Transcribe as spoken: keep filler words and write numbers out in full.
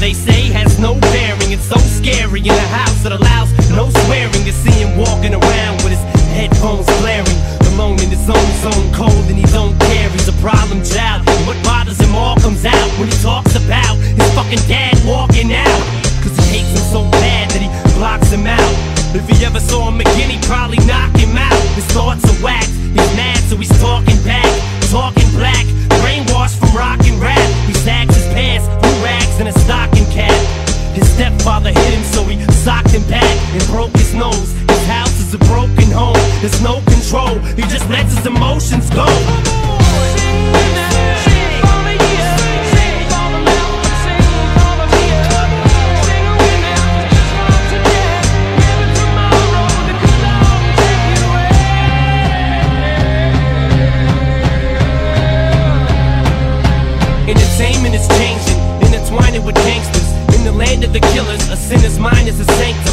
they say has no bearing. It's so scary in a house that allows no swearing. To see him walking around with his headphones blaring, alone in his own zone, cold and he don't care. He's a problem child, and what bothers him all comes out when he talks about his fucking dad walking out. Cause he hates him so bad that he blocks him out. If he ever saw him again, he'd probably knock him out. His thoughts are whacked, he's mad so he's talking back, talking black, brainwashed from rock and rap. He sags his pants, blue rags and a stocking cap. His stepfather hit him so he socked him back and broke his nose. His house is a broken home, there's no control, he just lets his emotions go. Entertainment is changing, intertwining with gangsters. In the land of the killers, a sinner's mind is a sanctum.